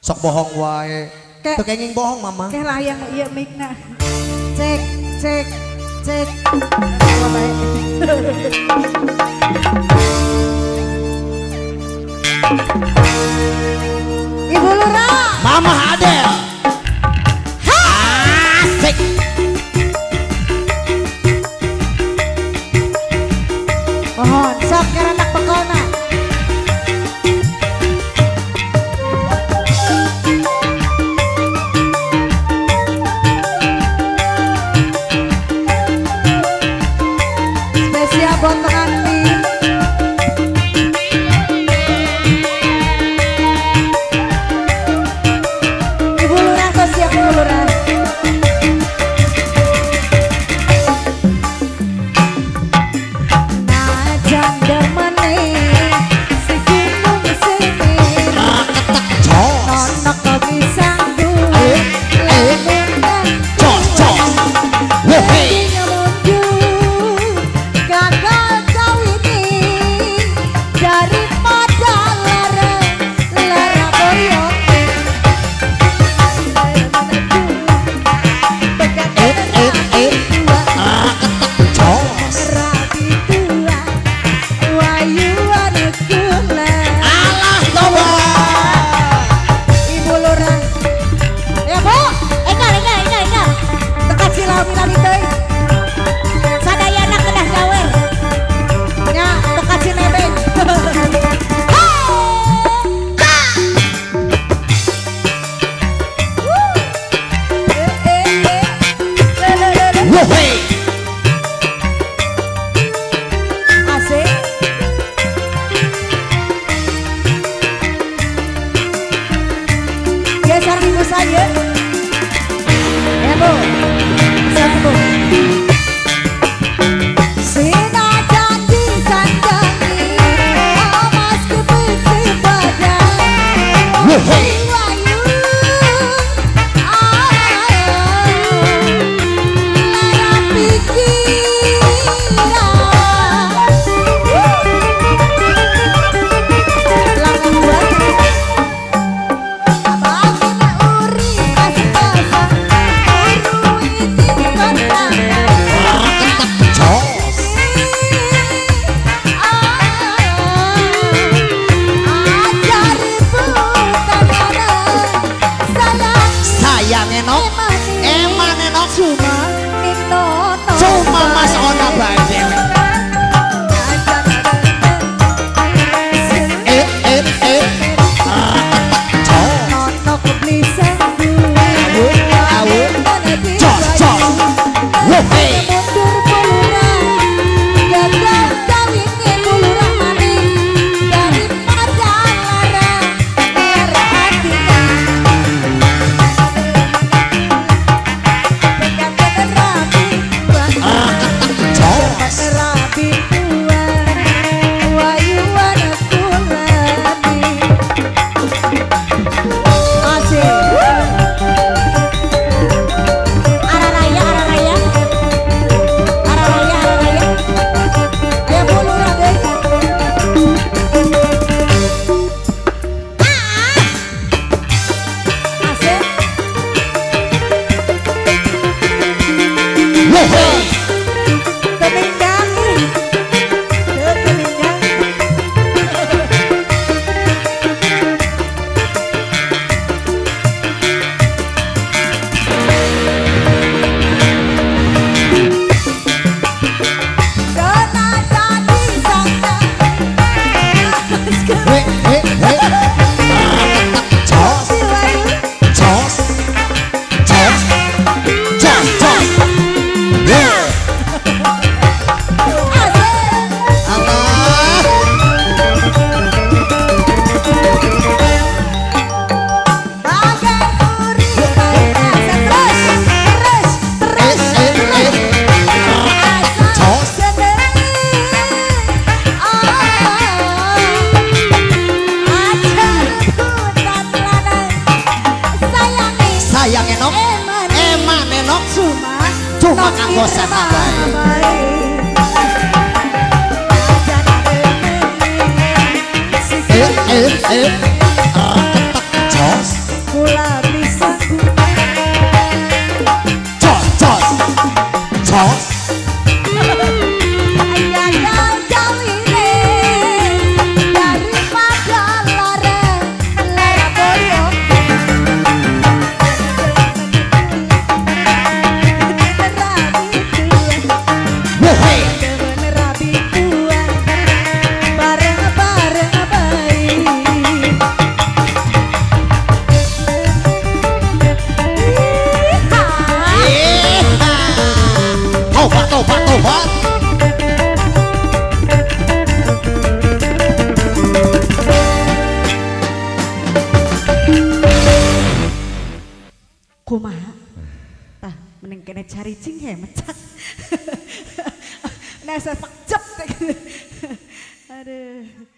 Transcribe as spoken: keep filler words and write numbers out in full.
Sok bohong wae. Teu kenging bohong mama. Keh layang ieu mikna. Cek cek cek. Ibu Lurah. Mama Adel. Asik. Mohon sok kerenak pekona. Spesial buat pengantin. Ibu Lurah kok siap Ibu Lurah. Najan demene si gunung sini. Nono kok bisa duwe lenung dan Cos cos. Wehey. gagal kau ini daripada lara lara boyong. Eh eh eh. Cos. Rabi tua wayu anakula. Alah coba. Ibu Lurah. Ya Bu, enggak enggak enggak enggak. Tekat silami tadi teh. Sadayana kedah gawer. Ya, tekat cinebeng. Wehey. Asik. Geser ibu saya. Ya Bu. Siap Bu. Sina janji sanjangi amas kepeci badan. Wehey. Wayu lara pikiran. Langan buat abangina uri pas-pasan uruiti kondangan. Cos. Ajari bukan sayang Sayang enok. Eman enok. cuma ninono Cuma Mas Ona Bandel. Eh eh eh. Cos. nono keblisan Awu awu. Cos cos. Wehey. mundur puluran gagal kawin Ibu Lurah maning daripada lara lara hatinya. Pegangan rapi Cos. rapi tua wayu anakulani. Asik. Araraya araraya araraya araraya. Ayo Bu Lurah guys. Asik. Wehey. Temindang ih. Teu temindang. Dona jadi santai. Weh weh weh. Cos Si Wayu. cos. Cos. Cos cos. Yeah. Asik. Allah. Bagai uri asa terus terus Eh terus eh eh. Cos. seneng. Ajar hutan ladang sayangi Sayang enok. eman Eman enok. cuma Cuma kanggo sana bae. Eh eh eh. Cos. Kumaha? Tah, mending kena cari cing he mecak. Nah, saya pak jep. Aduh.